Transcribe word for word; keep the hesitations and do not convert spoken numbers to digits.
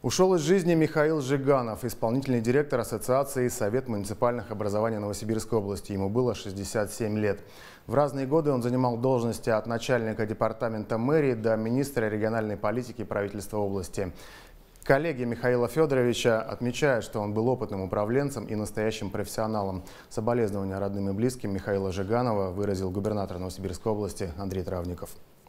Ушел из жизни Михаил Жиганов, исполнительный директор Ассоциации Совет муниципальных образований Новосибирской области. Ему было шестьдесят семь лет. В разные годы он занимал должности от начальника департамента мэрии до министра региональной политики правительства области. Коллеги Михаила Федоровича отмечают, что он был опытным управленцем и настоящим профессионалом. Соболезнования родным и близким Михаила Жиганова выразил губернатор Новосибирской области Андрей Травников.